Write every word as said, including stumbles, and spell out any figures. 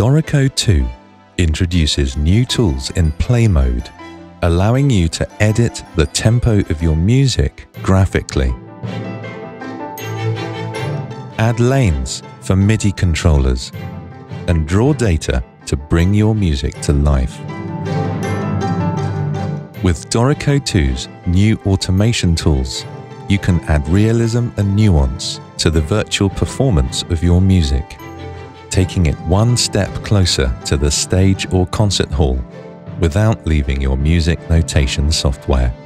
Dorico two introduces new tools in play mode, allowing you to edit the tempo of your music graphically. Add lanes for MIDI controllers and draw data to bring your music to life. With Dorico two's new automation tools, you can add realism and nuance to the virtual performance of your music, taking it one step closer to the stage or concert hall without leaving your music notation software.